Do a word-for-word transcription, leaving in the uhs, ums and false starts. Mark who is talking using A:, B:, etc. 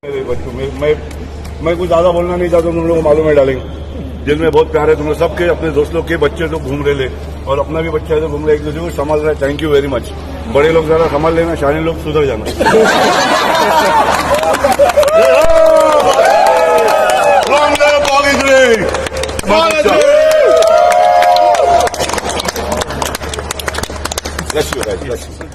A: मेरे बच्चों में मैं मैं कुछ ज्यादा बोलना नहीं चाहता, तुम लोगों को मालूम है डालेंगे दिल में बहुत प्यार है तुम लोग सबके, अपने दोस्त लोग के बच्चे तो घूम रहे ले और अपना भी बच्चा है तो घूम रहे, एक दूसरे को संभाल रहा है। Thank you very much. बड़े लोग ज्यादा संभाल लेना, शानी लोग सुधर जाना। Bless you guys. Bless you.